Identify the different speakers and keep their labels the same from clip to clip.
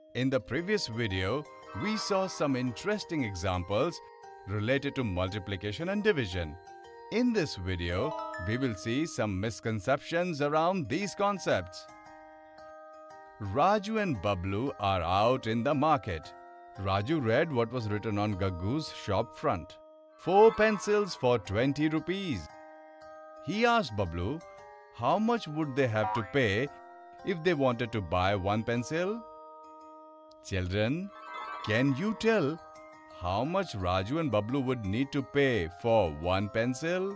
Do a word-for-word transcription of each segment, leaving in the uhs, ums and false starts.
Speaker 1: In the previous video, we saw some interesting examples related to multiplication and division. In this video, we will see some misconceptions around these concepts. Raju and Bablu are out in the market. Raju read what was written on Gaggu's shop front. Four pencils for twenty rupees. He asked Bablu, how much would they have to pay if they wanted to buy one pencil? Children, can you tell how much Raju and Bablu would need to pay for one pencil?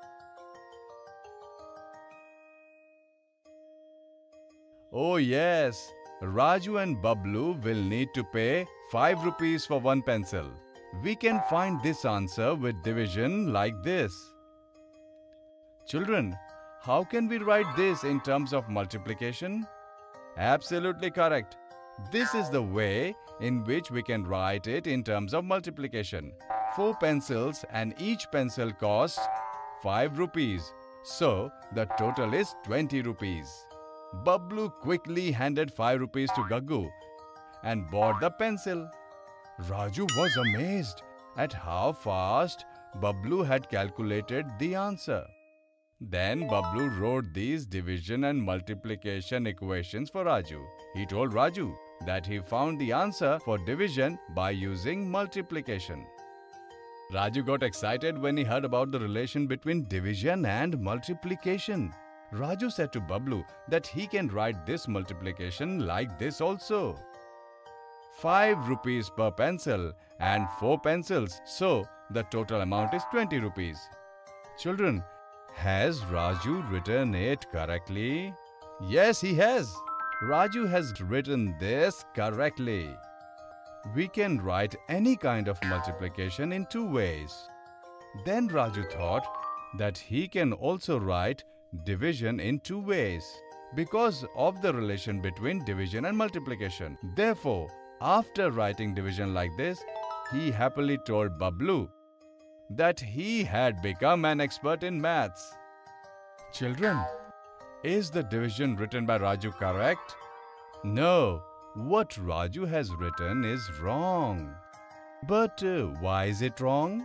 Speaker 1: Oh yes, Raju and Bablu will need to pay five rupees for one pencil. We can find this answer with division like this. Children, how can we write this in terms of multiplication? Absolutely correct. This is the way in which we can write it in terms of multiplication. Four pencils and each pencil costs five rupees. So, the total is twenty rupees. Bablu quickly handed five rupees to Gaggu and bought the pencil. Raju was amazed at how fast Bablu had calculated the answer. Then Bablu wrote these division and multiplication equations for Raju. He told Raju that he found the answer for division by using multiplication. Raju got excited when he heard about the relation between division and multiplication. Raju said to Bablu that he can write this multiplication like this also. five rupees per pencil and four pencils, so the total amount is twenty rupees. Children, has Raju written it correctly? Yes, he has. Raju has written this correctly. We can write any kind of multiplication in two ways. Then Raju thought that he can also write division in two ways because of the relation between division and multiplication. Therefore, after writing division like this, he happily told Bablu that he had become an expert in maths. Children, is the division written by Raju correct? No, what Raju has written is wrong. But uh, why is it wrong?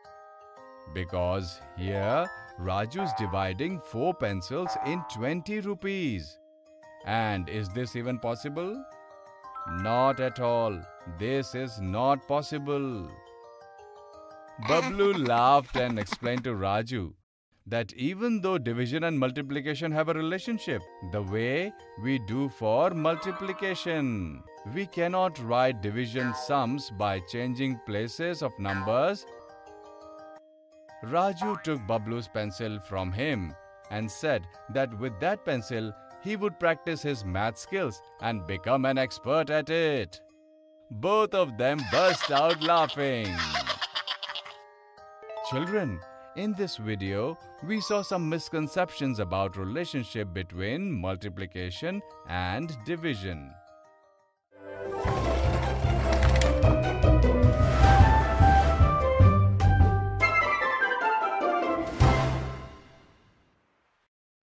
Speaker 1: Because here Raju is dividing four pencils in twenty rupees. And is this even possible? Not at all. This is not possible. Bablu laughed and explained to Raju that even though division and multiplication have a relationship, the way we do for multiplication, we cannot write division sums by changing places of numbers. Raju took Bablu's pencil from him and said that with that pencil, he would practice his math skills and become an expert at it. Both of them burst out laughing. Children, in this video, we saw some misconceptions about relationship between multiplication and division.